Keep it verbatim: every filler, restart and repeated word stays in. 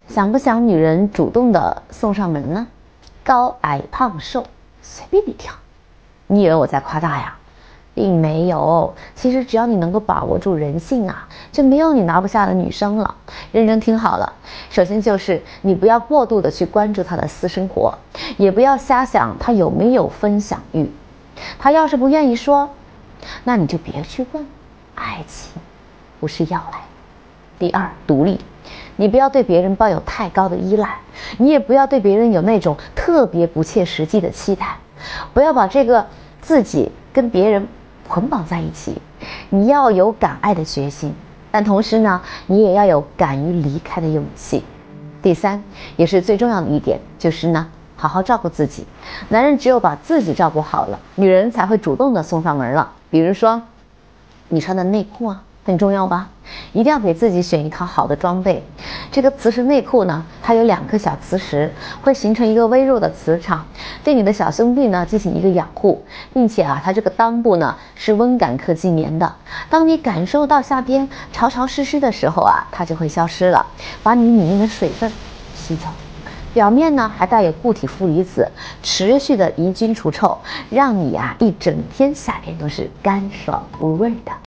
想不想女人主动的送上门呢？高矮胖瘦随便你挑。你以为我在夸大呀？并没有，其实只要你能够把握住人性啊，就没有你拿不下的女生了。认真听好了，首先就是你不要过度的去关注她的私生活，也不要瞎想她有没有分享欲。她要是不愿意说，那你就别去问。爱情不是要来。第二，独立，你不要对别人抱有太高的依赖，你也不要对别人有那种特别不切实际的期待，不要把这个自己跟别人捆绑在一起。你要有敢爱的决心，但同时呢，你也要有敢于离开的勇气。第三，也是最重要的一点，就是呢，好好照顾自己。男人只有把自己照顾好了，女人才会主动的送上门了。比如说，你穿的内裤啊，很重要吧？一定要给自己选一套好的装备。这个磁石内裤呢，它有两颗小磁石，会形成一个微弱的磁场，对你的小兄弟呢进行一个养护，并且啊，它这个裆部呢是温感科技棉的。当你感受到下边潮潮湿湿的时候啊，它就会消失了，把你里面的水分吸走。表面呢还带有固体负离子，持续的抑菌除臭，让你啊一整天夏天都是干爽无味的。